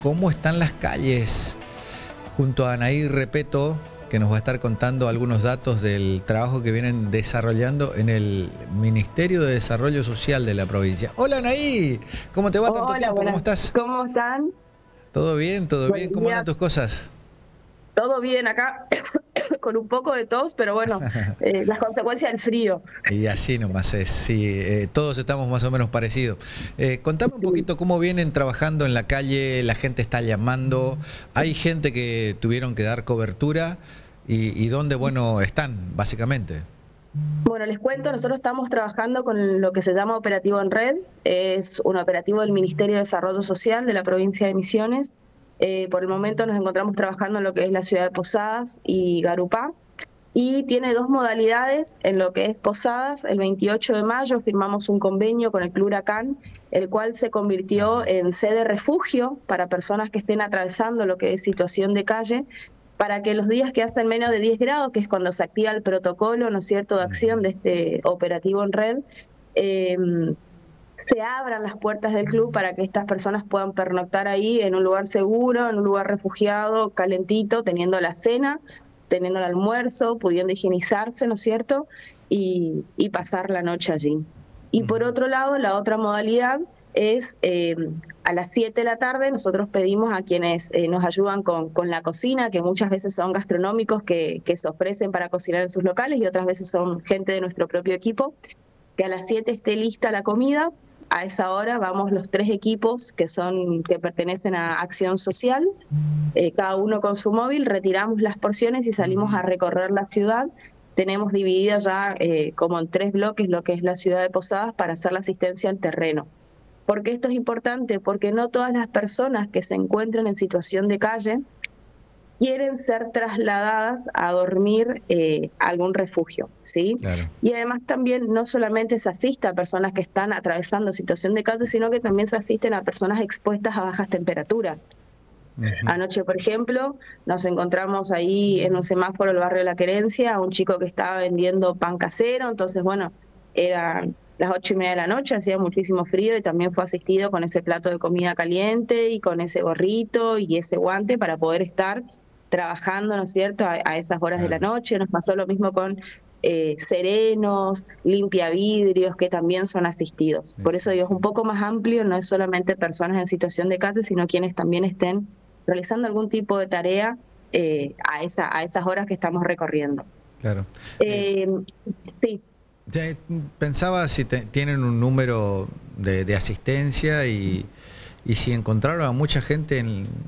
cómo están las calles, junto a Anaí Repeto, que nos va a estar contando algunos datos del trabajo que vienen desarrollando en el Ministerio de Desarrollo Social de la provincia. Hola Anaí, ¿cómo te va? Tanto tiempo? Buenas. ¿Cómo estás? ¿Cómo están? Todo bien, todo bien. ¿Cómo andan tus cosas? Todo bien acá, con un poco de tos, pero bueno, las consecuencias del frío. Y así nomás es, sí, todos estamos más o menos parecidos. Contame un poquito cómo vienen trabajando en la calle, la gente está llamando, hay gente que tuvieron que dar cobertura y dónde, bueno, están, básicamente. Bueno, les cuento, nosotros estamos trabajando con lo que se llama Operativo en Red, es un operativo del Ministerio de Desarrollo Social de la provincia de Misiones. Por el momento nos encontramos trabajando en lo que es la ciudad de Posadas y Garupá, y tiene dos modalidades en lo que es Posadas. El 28 de mayo firmamos un convenio con el Club Huracán, el cual se convirtió en sede refugio para personas que estén atravesando lo que es situación de calle, para que los días que hacen menos de 10 grados, que es cuando se activa el protocolo, ¿no es cierto?, de acción de este operativo en red, se abran las puertas del club para que estas personas puedan pernoctar ahí en un lugar seguro, en un lugar refugiado, calentito, teniendo la cena, teniendo el almuerzo, pudiendo higienizarse, ¿no es cierto?, y pasar la noche allí. Y por otro lado, la otra modalidad es a las 7 de la tarde nosotros pedimos a quienes nos ayudan con la cocina, que muchas veces son gastronómicos que se ofrecen para cocinar en sus locales y otras veces son gente de nuestro propio equipo, que a las 7 esté lista la comida. A esa hora vamos los 3 equipos que pertenecen a Acción Social, cada uno con su móvil, retiramos las porciones y salimos a recorrer la ciudad. Tenemos dividida ya como en 3 bloques lo que es la ciudad de Posadas para hacer la asistencia al terreno. ¿Por qué esto es importante? Porque no todas las personas que se encuentran en situación de calle quieren ser trasladadas a dormir a algún refugio, ¿sí? Claro. Y además también no solamente se asiste a personas que están atravesando situación de calle, sino que también se asisten a personas expuestas a bajas temperaturas. Anoche, por ejemplo, nos encontramos ahí en un semáforo del barrio de La Querencia a un chico que estaba vendiendo pan casero. Entonces, bueno, eran las 8:30 de la noche, hacía muchísimo frío y también fue asistido con ese plato de comida caliente y con ese gorrito y ese guante para poder estar trabajando, ¿no es cierto?, a esas horas de la noche. Nos pasó lo mismo con serenos, limpiavidrios, que también son asistidos. Por eso digo, es un poco más amplio, no es solamente personas en situación de calle, sino quienes también estén realizando algún tipo de tarea a esas horas que estamos recorriendo. Claro. Sí. Pensaba si tienen un número de asistencia y si encontraron a mucha gente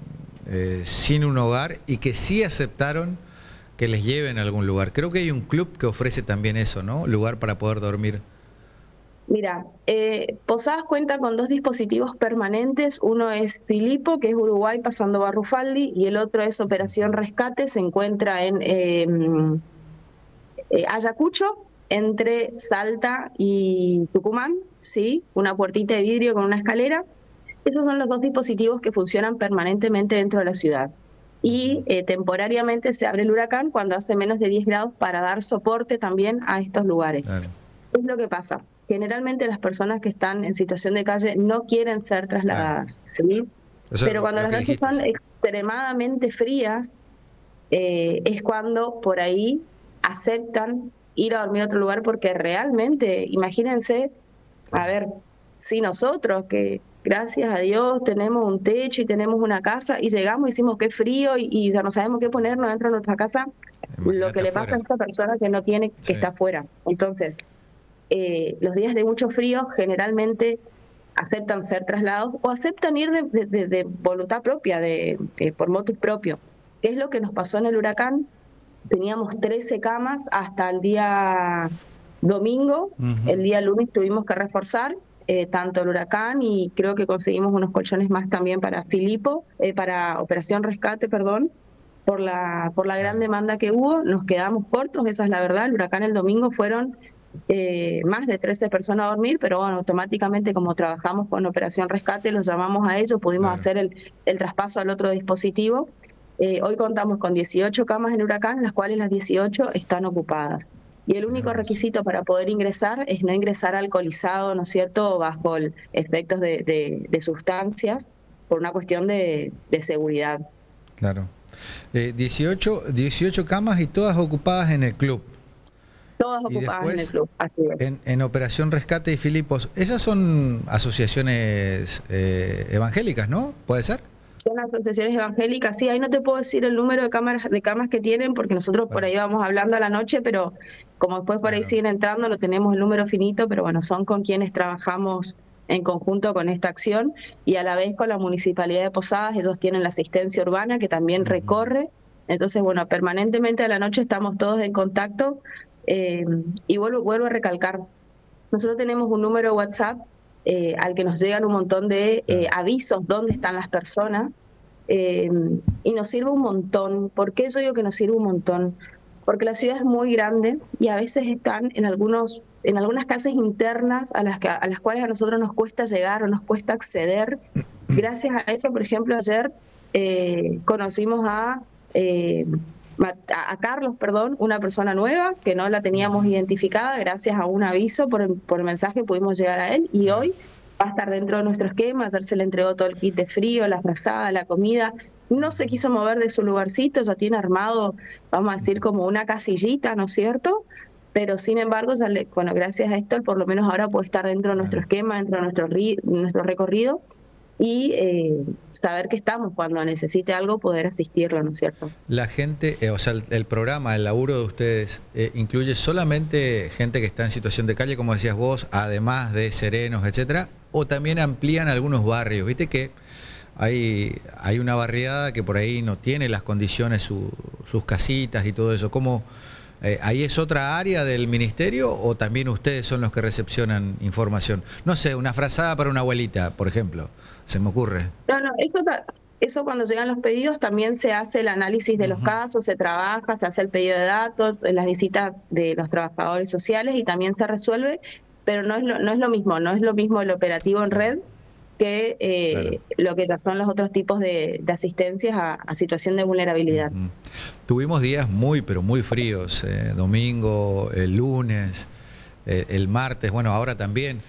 sin un hogar y que sí aceptaron que les lleven a algún lugar. Creo que hay un club que ofrece también eso, ¿no? Lugar para poder dormir. Mira, Posadas cuenta con 2 dispositivos permanentes. Uno es Filipo, que es Uruguay pasando Barrufaldi, y el otro es Operación Rescate, se encuentra en Ayacucho, entre Salta y Tucumán, ¿sí? Una puertita de vidrio con una escalera. Esos son los 2 dispositivos que funcionan permanentemente dentro de la ciudad. Y temporariamente se abre el Huracán cuando hace menos de 10 grados para dar soporte también a estos lugares. Claro. ¿Qué es lo que pasa? Generalmente las personas que están en situación de calle no quieren ser trasladadas, ¿sí? Pero cuando las noches son extremadamente frías, es cuando por ahí aceptan ir a dormir a otro lugar, porque realmente, imagínense, a ver, si nosotros que gracias a Dios tenemos un techo y tenemos una casa y llegamos y decimos que es frío y ya no sabemos qué ponernos dentro de nuestra casa, lo que le pasa a esta persona que no tiene, que está afuera. Entonces, los días de mucho frío generalmente aceptan ser trasladados o aceptan ir de voluntad propia, por motus propio. ¿Qué es lo que nos pasó en el Huracán? Teníamos 13 camas hasta el día domingo. El día lunes tuvimos que reforzar tanto el Huracán, y creo que conseguimos unos colchones más también para Filipo, para Operación Rescate, perdón, por la gran demanda que hubo. Nos quedamos cortos, esa es la verdad. El Huracán el domingo fueron más de 13 personas a dormir, pero bueno, automáticamente como trabajamos con Operación Rescate, los llamamos a ellos, pudimos hacer el traspaso al otro dispositivo. Hoy contamos con 18 camas en Huracán, las cuales las 18 están ocupadas. Y el único requisito para poder ingresar es no ingresar alcoholizado, ¿no es cierto?, bajo efectos de sustancias, por una cuestión de seguridad. Claro. 18 camas y todas ocupadas en el club. Todas ocupadas en el club, así es. En Operación Rescate y Filipos, esas son asociaciones evangélicas, ¿no? ¿Puede ser? Son asociaciones evangélicas, sí, ahí no te puedo decir el número de camas que tienen, porque nosotros por ahí vamos hablando a la noche, pero como después por ahí siguen entrando, no tenemos el número finito, pero bueno, son con quienes trabajamos en conjunto con esta acción, y a la vez con la Municipalidad de Posadas. Ellos tienen la asistencia urbana que también recorre, entonces bueno, permanentemente a la noche estamos todos en contacto, y vuelvo a recalcar, nosotros tenemos un número de WhatsApp al que nos llegan un montón de avisos dónde están las personas, y nos sirve un montón. ¿Por qué yo digo que nos sirve un montón? Porque la ciudad es muy grande y a veces están en algunas casas internas a las cuales a nosotros nos cuesta llegar o nos cuesta acceder. Gracias a eso, por ejemplo, ayer conocimos a Carlos, una persona nueva que no la teníamos identificada. Gracias a un aviso por el mensaje pudimos llegar a él, y hoy va a estar dentro de nuestro esquema. Ayer se le entregó todo el kit de frío, la frazada, la comida. No se quiso mover de su lugarcito, ya tiene armado, vamos a decir, como una casillita, ¿no es cierto? Pero sin embargo, gracias a esto, él por lo menos ahora puede estar dentro de nuestro esquema, dentro de nuestro recorrido, y saber que estamos, cuando necesite algo, poder asistirlo, ¿no es cierto? La gente, o sea, el programa, el laburo de ustedes, ¿incluye solamente gente que está en situación de calle, como decías vos, además de serenos, etcétera, o también amplían algunos barrios? Viste que hay una barriada que por ahí no tiene las condiciones, sus casitas y todo eso. ¿Cómo, ahí es otra área del ministerio, o también ustedes son los que recepcionan información? No sé, una frazada para una abuelita, por ejemplo, se me ocurre. No, eso cuando llegan los pedidos también se hace el análisis de los casos, se trabaja, se hace el pedido de datos, las visitas de los trabajadores sociales, y también se resuelve, pero no es lo mismo el operativo en red que lo que son los otros tipos de asistencias a situación de vulnerabilidad. Tuvimos días pero muy fríos, domingo, el lunes, el martes, bueno, ahora también.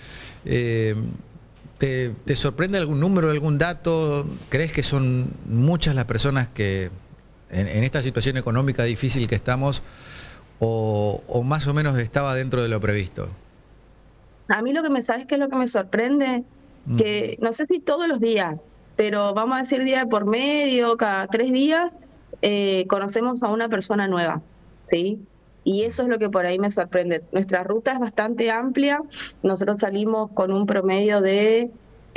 ¿Te sorprende algún número, algún dato? ¿Crees que son muchas las personas que en esta situación económica difícil que estamos, o más o menos estaba dentro de lo previsto? A mí ¿sabes qué es lo que me sorprende? Que no sé si todos los días, pero vamos a decir día por medio, cada 3 días, conocemos a una persona nueva, ¿sí? Y eso es lo que por ahí me sorprende. Nuestra ruta es bastante amplia. Nosotros salimos con un promedio de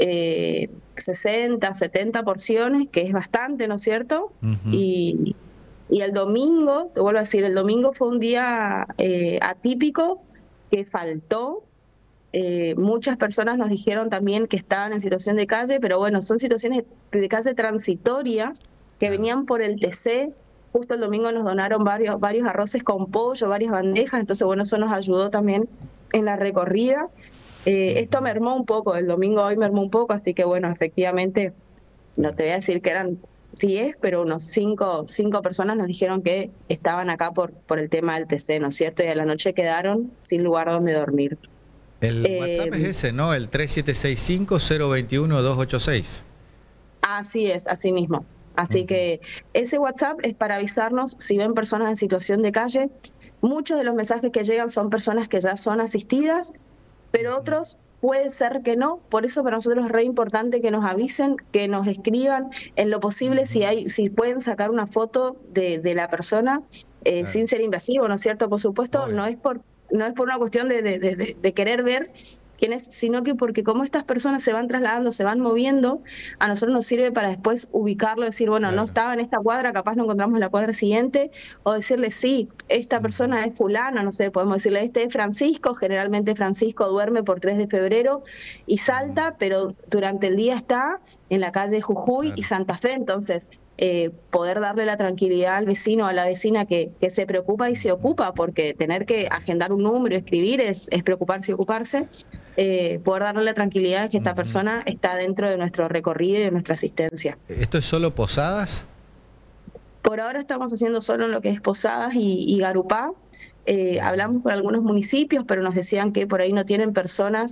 60, 70 porciones, que es bastante, ¿no es cierto? Y el domingo, te vuelvo a decir, el domingo fue un día atípico, que faltó. Muchas personas nos dijeron también que estaban en situación de calle, pero bueno, son situaciones de calle transitorias que venían por el TC. Justo el domingo nos donaron varios arroces con pollo, varias bandejas, entonces bueno, eso nos ayudó también en la recorrida. Esto mermó un poco, el domingo hoy mermó un poco, así que bueno, efectivamente, no te voy a decir que eran 10, pero unos 5 personas nos dijeron que estaban acá por el tema del TC, ¿no es cierto? Y a la noche quedaron sin lugar donde dormir. El WhatsApp es ese, ¿no? El 3765-021-286. Así es, así mismo. Así que ese WhatsApp es para avisarnos si ven personas en situación de calle. Muchos de los mensajes que llegan son personas que ya son asistidas, pero otros puede ser que no. Por eso para nosotros es re importante que nos avisen, que nos escriban en lo posible, si pueden sacar una foto de la persona, sin ser invasivo, ¿no es cierto? Por supuesto, no es por una cuestión de querer ver quién es, sino que porque como estas personas se van trasladando, se van moviendo, a nosotros nos sirve para después ubicarlo, decir, bueno, no estaba en esta cuadra, capaz lo encontramos en la cuadra siguiente, o decirle, sí, esta persona es fulano, no sé, podemos decirle, este es Francisco. Generalmente Francisco duerme por 3 de febrero y Salta, pero durante el día está en la calle Jujuy y Santa Fe, entonces poder darle la tranquilidad al vecino o a la vecina que se preocupa y se ocupa, porque tener que agendar un número, escribir, es preocuparse y ocuparse. Poder darle la tranquilidad de que esta persona está dentro de nuestro recorrido y de nuestra asistencia. ¿Esto es solo Posadas? Por ahora estamos haciendo solo lo que es Posadas y Garupá. Hablamos con algunos municipios, pero nos decían que por ahí no tienen personas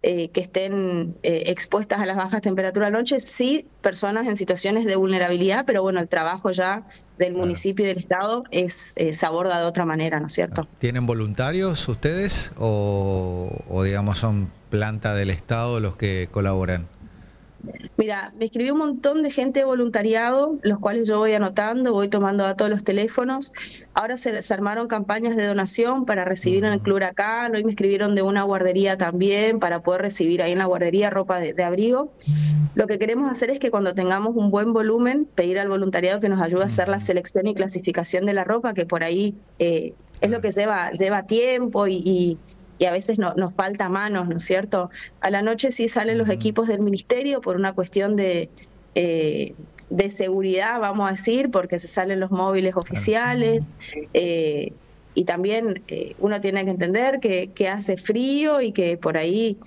que estén expuestas a las bajas temperaturas anoche, sí personas en situaciones de vulnerabilidad, pero bueno, el trabajo ya del municipio y del Estado se aborda de otra manera, ¿no es cierto? ¿Tienen voluntarios ustedes o digamos son planta del Estado los que colaboran? Mira, me escribió un montón de gente de voluntariado, los cuales yo voy anotando, voy tomando datos de los teléfonos. Ahora se armaron campañas de donación para recibir en el Club Huracán. Hoy me escribieron de una guardería también para poder recibir ahí en la guardería ropa de abrigo. Lo que queremos hacer es que cuando tengamos un buen volumen, pedir al voluntariado que nos ayude a hacer la selección y clasificación de la ropa, que por ahí es lo que lleva tiempo y a veces nos falta manos, ¿no es cierto? A la noche sí salen los equipos del ministerio por una cuestión de seguridad, vamos a decir, porque se salen los móviles oficiales, y también uno tiene que entender que hace frío y que por ahí,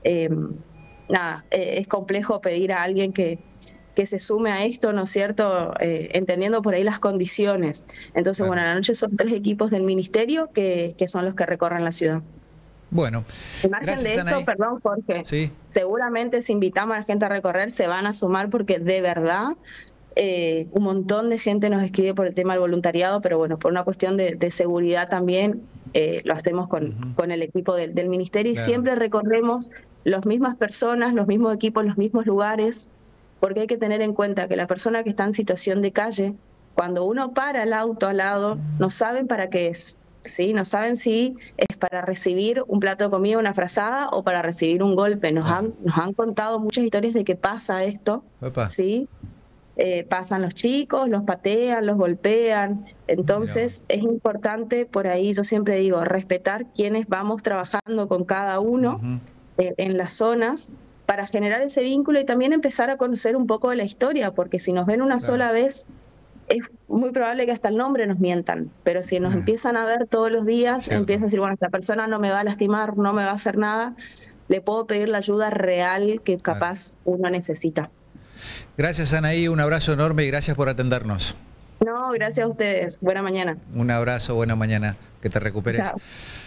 es complejo pedir a alguien que se sume a esto, ¿no es cierto?, entendiendo por ahí las condiciones. Entonces, bueno, a la noche son 3 equipos del ministerio que son los que recorren la ciudad. Bueno, al margen de esto, perdón Jorge, sí, seguramente si invitamos a la gente a recorrer se van a sumar porque de verdad un montón de gente nos escribe por el tema del voluntariado, pero bueno, por una cuestión de seguridad también lo hacemos con el equipo del ministerio y siempre recorremos las mismas personas, los mismos equipos, los mismos lugares, porque hay que tener en cuenta que la persona que está en situación de calle, cuando uno para el auto al lado, no saben para qué es. ¿Sí? No saben si es para recibir un plato de comida, una frazada o para recibir un golpe. Nos han contado muchas historias de que pasa esto, ¿sí? Pasan los chicos, los patean, los golpean. Entonces es importante por ahí, yo siempre digo, respetar quienes vamos trabajando con cada uno en las zonas para generar ese vínculo y también empezar a conocer un poco de la historia, porque si nos ven una sola vez, es muy probable que hasta el nombre nos mientan, pero si nos empiezan a ver todos los días, empiezan a decir, bueno, esa persona no me va a lastimar, no me va a hacer nada, le puedo pedir la ayuda real que capaz uno necesita. Gracias, Anaí, un abrazo enorme y gracias por atendernos. No, gracias a ustedes. Buena mañana. Un abrazo, buena mañana, que te recuperes. Chao.